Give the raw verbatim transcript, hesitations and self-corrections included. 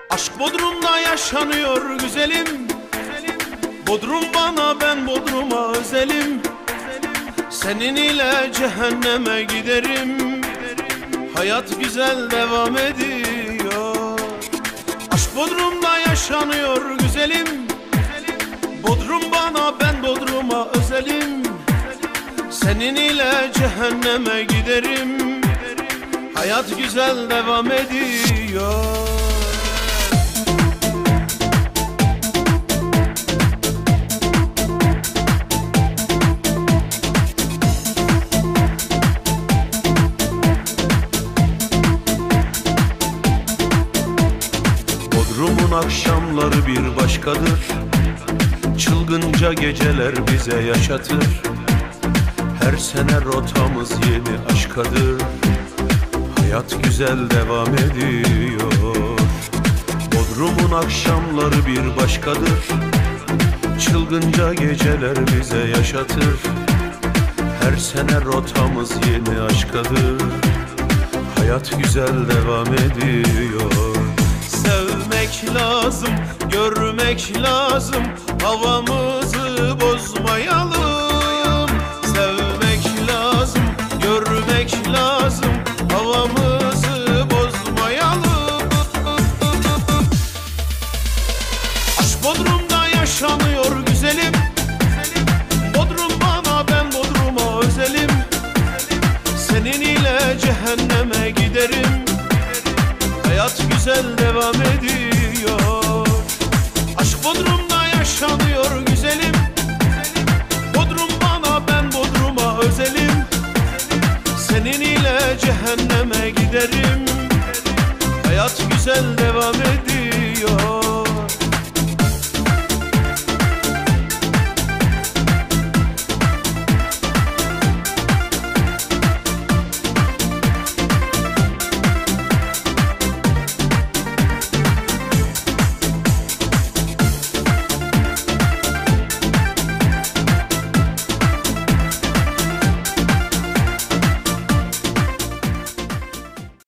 Aşk Bodrum'da yaşanıyor güzelim. Bodrum bana, ben Bodrum'a özelim. Senin ile cehenneme giderim. Hayat güzel devam ediyor. Aşk Bodrum'da yaşanıyor güzelim. Bodrum bana, ben Bodrum'a özelim. Senin ile cehenneme giderim. Hayat güzel devam ediyor. Bodrum'un akşamları bir başkadır. Çılgınca geceler bize yaşatır. Her sene rotamız yeni aşkadır. Hayat güzel devam ediyor. Bodrum'un akşamları bir başkadır. Çılgınca geceler bize yaşatır. Her sene rotamız yeni aşkadır. Hayat güzel devam ediyor. Sevmek lazım, görmek lazım, havamızı bozmayalım. Sevmek lazım, görmek lazım, havamızı bozmayalım. Aşk Bodrum'da yaşanıyor güzelim. Bodrum bana, ben Bodrum'a özelim. Senin ile cehenneme giderim. Hayat güzel devam ediyor. Aşk Bodrum'da yaşanıyor güzelim. Bodrum bana, ben Bodrum'a özelim. Senin ile cehenneme giderim. Hayat güzel